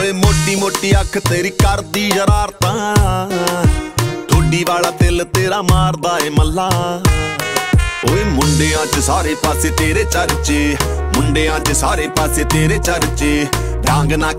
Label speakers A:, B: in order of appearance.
A: ਓਏ ਮੋਟੀ ਮੋਟੀ ਅੱਖ ਤੇਰੀ ਕਰਦੀ ਸ਼ਰਾਰਤਾਂ, ਠੋਡੀ ਵਾਲਾ ਦਿਲ ਤੇਰਾ ਮਾਰਦਾ ਏ ਮੱਲਾ। ਓਏ ਮੁੰਡਿਆਂ 'ਚ ਸਾਰੇ ਪਾਸੇ ਤੇਰੇ ਚਰਚੇ, ਮੁੰਡਿਆਂ 'ਚ ਸਾਰੇ ਪਾਸੇ ਤੇਰੇ ਚਰਚੇ। ਡਾਂਗ ਨਾ